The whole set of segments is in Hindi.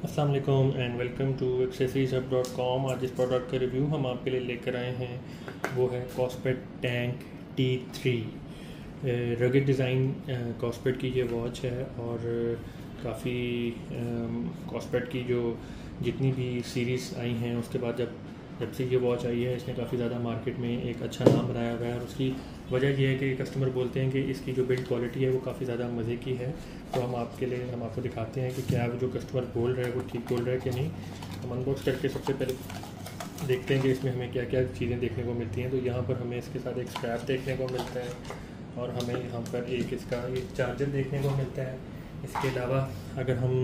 अस्सलाम वालेकुम एंड वेलकम टू accessories.com। आज इस प्रोडक्ट का रिव्यू हम आपके लिए लेकर आए हैं, वो है Cospet tank T3 rugged design. Cospet की ये वॉच है और काफ़ी कॉस्पेट की जो जितनी भी सीरीज़ आई हैं उसके बाद जब से ये वॉच आई है इसने काफ़ी ज़्यादा मार्केट में एक अच्छा नाम बनाया हुआ है। और उसकी वजह यह है कि कस्टमर बोलते हैं कि इसकी जो बिल्ड क्वालिटी है वो काफ़ी ज़्यादा मज़े की है। तो हम आपको दिखाते हैं कि क्या जो कस्टमर बोल रहा है वो ठीक बोल रहा है कि नहीं। हम अनबॉक्स करके सबसे पहले देखते हैं कि इसमें हमें क्या क्या चीज़ें देखने को मिलती हैं। तो यहाँ पर हमें इसके साथ एक स्ट्रैप देखने को मिलता है और हमें यहाँ पर एक इसका एक चार्जर देखने को मिलता है। इसके अलावा अगर हम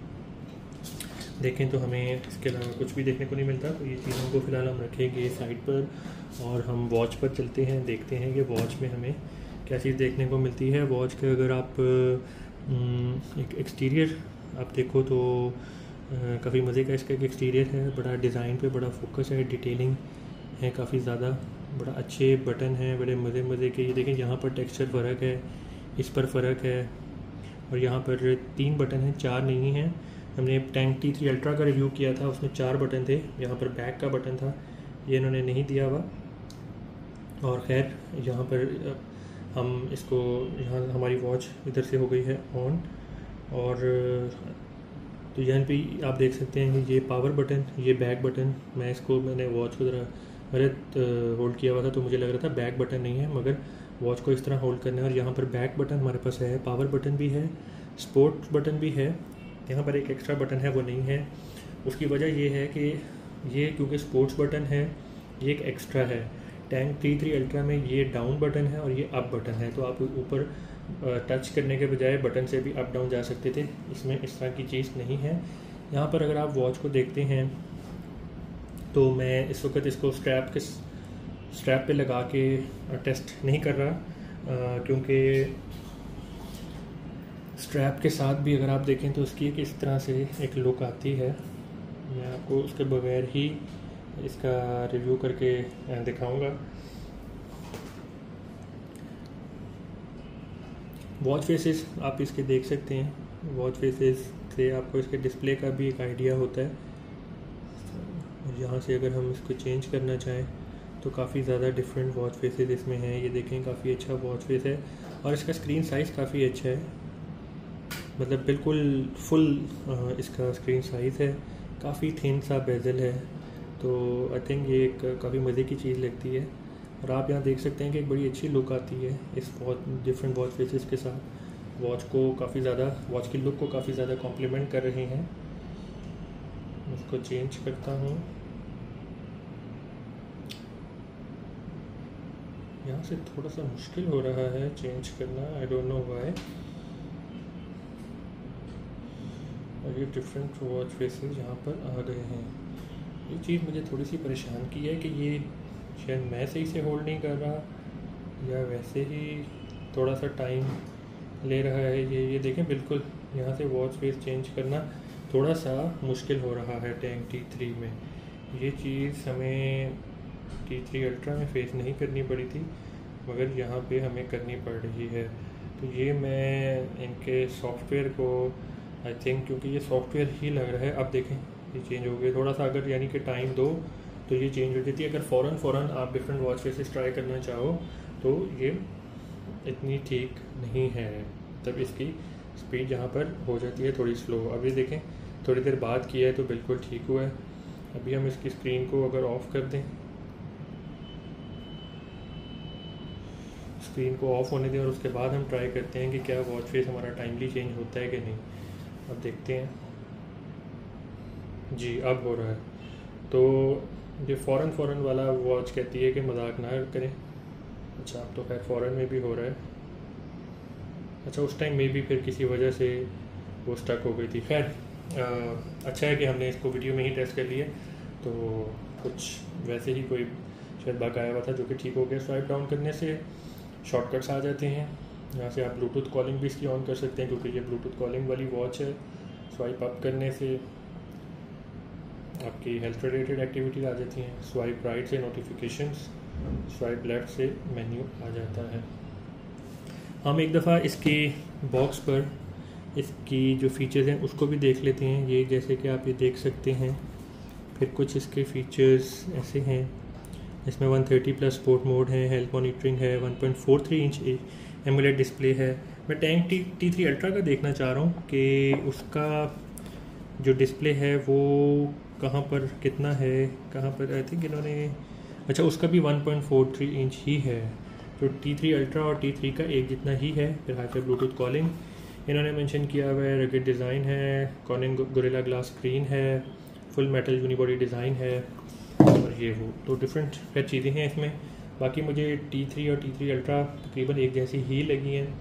देखें तो हमें इसके अलावा कुछ भी देखने को नहीं मिलता। तो ये चीज़ों को फ़िलहाल हम रखेंगे साइड पर और हम वॉच पर चलते हैं, देखते हैं कि वॉच में हमें क्या चीज़ देखने को मिलती है। वॉच के अगर आप एक एक्सटीरियर आप देखो तो काफ़ी मज़े का इसका एक एक्सटीरियर है। बड़ा डिज़ाइन पे बड़ा फोकस है, डिटेलिंग है काफ़ी ज़्यादा, बड़ा अच्छे बटन हैं, बड़े मज़े के। ये देखें यहाँ पर टेक्सचर फ़र्क है, इस पर फ़र्क है और यहाँ पर 3 बटन हैं, 4 नहीं हैं। हमने टैंक T3 अल्ट्रा का रिव्यू किया था, उसमें 4 बटन थे। यहाँ पर बैक का बटन था, ये इन्होंने नहीं दिया हुआ। और ख़ैर यहाँ पर हम इसको यहाँ हमारी वॉच इधर से हो गई है ऑन और तो यहाँ पे आप देख सकते हैं कि ये पावर बटन, ये बैक बटन। मैंने वॉच को ज़रा गलत होल्ड किया हुआ था तो मुझे लग रहा था बैक बटन नहीं है, मगर वॉच को इस तरह होल्ड करना है। और यहाँ पर बैक बटन हमारे पास है, पावर बटन भी है, स्पोर्ट बटन भी है। यहाँ पर एक एक्स्ट्रा बटन है वो नहीं है। उसकी वजह ये है कि ये क्योंकि स्पोर्ट्स बटन है ये एक एक्स्ट्रा है। टैंक T3 अल्ट्रा में ये डाउन बटन है और ये अप बटन है, तो आप ऊपर टच करने के बजाय बटन से भी अप डाउन जा सकते थे। इसमें इस तरह की चीज़ नहीं है। यहाँ पर अगर आप वॉच को देखते हैं तो मैं इस वक्त इसको स्ट्रैप पे लगा के टेस्ट नहीं कर रहा, क्योंकि स्ट्रैप के साथ भी अगर आप देखें तो उसकी किस तरह से एक लुक आती है। मैं आपको उसके बगैर ही इसका रिव्यू करके दिखाऊंगा। वॉच फेसेस आप इसके देख सकते हैं, वॉच फेसेस से आपको इसके डिस्प्ले का भी एक आइडिया होता है। और यहाँ से अगर हम इसको चेंज करना चाहें तो काफ़ी ज़्यादा डिफरेंट वॉच फेसेस इसमें हैं। ये देखें काफ़ी अच्छा वॉच फेस है और इसका स्क्रीन साइज़ काफ़ी अच्छा है, मतलब बिल्कुल फुल इसका स्क्रीन साइज़ है। काफ़ी थिन सा बेजल है, तो आई थिंक ये एक काफ़ी मज़े की चीज़ लगती है। और आप यहाँ देख सकते हैं कि एक बड़ी अच्छी लुक आती है इस डिफरेंट वॉच फेसेस के साथ। वॉच की लुक को काफ़ी ज़्यादा कॉम्प्लीमेंट कर रहे हैं। उसको चेंज करता हूँ, यहाँ से थोड़ा सा मुश्किल हो रहा है चेंज करना, आई डोंट नो व्हाई। और ये डिफरेंट वॉच फेसेस यहाँ पर आ गए हैं। ये चीज़ मुझे थोड़ी सी परेशान की है कि ये शायद मैं सही से होल्ड नहीं कर रहा या वैसे ही थोड़ा सा टाइम ले रहा है। ये देखें बिल्कुल यहाँ से वॉच फेस चेंज करना थोड़ा सा मुश्किल हो रहा है टैंक T3 में। ये चीज़ हमें T3 अल्ट्रा में फेस नहीं करनी पड़ी थी, मगर यहाँ पे हमें करनी पड़ रही है। तो ये मैं इनके सॉफ्टवेयर को आई थिंक, क्योंकि ये सॉफ्टवेयर ही लग रहा है। अब देखें ये चेंज हो गया थोड़ा सा, अगर यानी कि टाइम दो तो ये चेंज हो जाती है। अगर फ़ौरन आप डिफरेंट वॉच फेसेस ट्राई करना चाहो तो ये इतनी ठीक नहीं है, तब इसकी स्पीड यहाँ पर हो जाती है थोड़ी स्लो। अब ये देखें थोड़ी देर बाद किया है तो बिल्कुल ठीक हुआ है। अभी हम इसकी स्क्रीन को अगर ऑफ़ कर दें, स्क्रीन को ऑफ़ होने दें और उसके बाद हम ट्राई करते हैं कि क्या वॉच फेस हमारा टाइमली चेंज होता है कि नहीं। अब देखते हैं जी, अब हो रहा है। तो ये फ़ौरन वाला वॉच कहती है कि मजाक ना करें। अच्छा, अब तो खैर फ़ौरन में भी हो रहा है। अच्छा, उस टाइम में भी फिर किसी वजह से वो स्टक हो गई थी। खैर अच्छा है कि हमने इसको वीडियो में ही टेस्ट कर लिया, तो कुछ वैसे ही कोई शायद बग आया हुआ था जो कि ठीक हो गया। स्वाइप डाउन करने से शॉर्टकट्स आ जाते हैं। यहाँ से आप ब्लूटूथ कॉलिंग भी इसकी ऑन कर सकते हैं, क्योंकि ये ब्लूटूथ कॉलिंग वाली वॉच है। स्वाइप अप करने से आपकी हेल्थ रिलेटेड एक्टिविटीज़ आ जाती हैं। स्वाइप राइट से नोटिफिकेशंस, स्वाइप लेफ़्ट से मेन्यू आ जाता है। हम एक दफ़ा इसकी बॉक्स पर इसकी जो फीचर्स हैं उसको भी देख लेते हैं। ये जैसे कि आप ये देख सकते हैं, फिर कुछ इसके फीचर्स ऐसे हैं। इसमें 130+ स्पोर्ट मोड है, हेल्थ मॉनिटरिंग है, 1.43 इंच एमोलेड डिस्प्ले है। मैं टैंक T3 अल्ट्रा का देखना चाह रहा हूँ कि उसका जो डिस्प्ले है वो कहाँ पर कितना है, कहाँ पर आई थिंक इन्होंने, अच्छा उसका भी 1.43 इंच ही है। तो T3 अल्ट्रा और T3 का एक जितना ही है। फिर हाई ब्लूटूथ कॉलिंग इन्होंने मेंशन किया हुआ है, रगेड डिज़ाइन है, कॉर्निंग गोरिल्ला ग्लास स्क्रीन है, फुल मेटल यूनिबॉडी डिज़ाइन है, और ये वो तो डिफरेंट क्या चीज़ें हैं इसमें। बाकी मुझे T3 और T3 अल्ट्रा तकरीबन एक जैसी ही लगी हैं।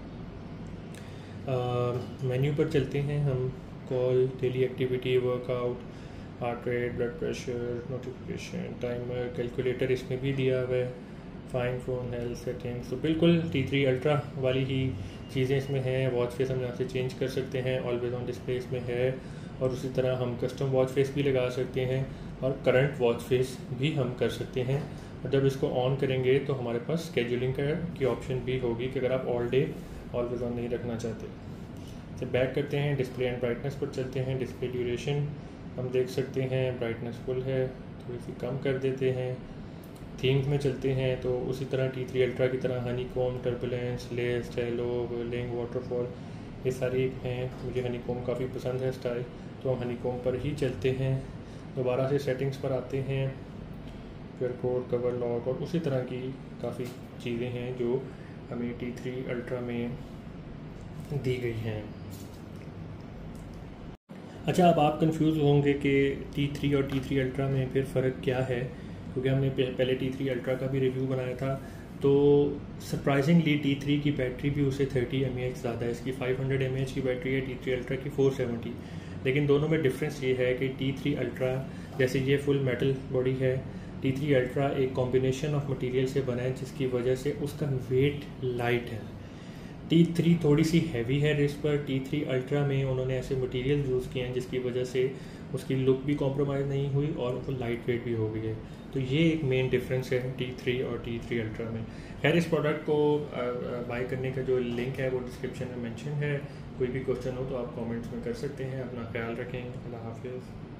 मेन्यू पर चलते हैं हम। Call, daily activity, workout, heart rate, blood pressure, notification, timer, calculator इसमें भी दिया हुआ है, फाइन फोन, हेल्थ सेटिंग्स। तो बिल्कुल T3 अल्ट्रा वाली ही चीज़ें इसमें हैं। वॉच फेस हम यहाँ से चेंज कर सकते हैं, ऑलवेज ऑन डिस्प्ले इसमें है, और उसी तरह हम कस्टम वॉच फेस भी लगा सकते हैं और करंट वॉच फेस भी हम कर सकते हैं। और जब इसको ऑन करेंगे तो हमारे पास स्केड्यूलिंग की ऑप्शन भी होगी कि अगर आप ऑल डे ऑलवेज ऑन नहीं रखना चाहते। तो बैक करते हैं, डिस्प्ले एंड ब्राइटनेस पर चलते हैं। डिस्प्ले ड्यूरेशन हम देख सकते हैं, ब्राइटनेस फुल है, थोड़ी सी कम कर देते हैं। थीम्स में चलते हैं तो उसी तरह T3 अल्ट्रा की तरह honeycomb, turbulence, lace, halo, whirling, waterfall, ये सारी हैं। मुझे हनीकॉम काफ़ी पसंद है स्टाइल, तो हम हनीकॉम पर ही चलते हैं। दोबारा से सेटिंग्स पर आते हैं, फिर कोड, कवर, लॉक और उसी तरह की काफ़ी चीज़ें हैं जो हमें T3 अल्ट्रा में दी गई हैं। अच्छा, अब आप कंफ्यूज होंगे कि T3 और T3 अल्ट्रा में फिर फ़र्क क्या है, क्योंकि हमने पहले T3 अल्ट्रा का भी रिव्यू बनाया था। तो सरप्राइजिंगली T3 की बैटरी भी उससे 30 mAh ज़्यादा है। इसकी 500 mAh की बैटरी है, T3 अल्ट्रा की 470। लेकिन दोनों में डिफरेंस ये है कि T3 अल्ट्रा जैसे ये फुल मेटल बॉडी है, T3 अल्ट्रा एक कॉम्बिनेशन ऑफ मटेरियल से बना है जिसकी वजह से उसका वेट लाइट है। T3 थोड़ी सी हैवी है रिस्ट पर, T3 अल्ट्रा में उन्होंने ऐसे मटेरियल यूज़ किए हैं जिसकी वजह से उसकी लुक भी कॉम्प्रोमाइज़ नहीं हुई और वो लाइट वेट भी हो गई है। तो ये एक मेन डिफरेंस है T3 और T3 अल्ट्रा में। खैर, इस प्रोडक्ट को बाय करने का जो लिंक है वो डिस्क्रिप्शन में मेंशन है। कोई भी क्वेश्चन हो तो आप कमेंट्स में कर सकते हैं। अपना ख्याल रखें। अल्लाह हाफिज़।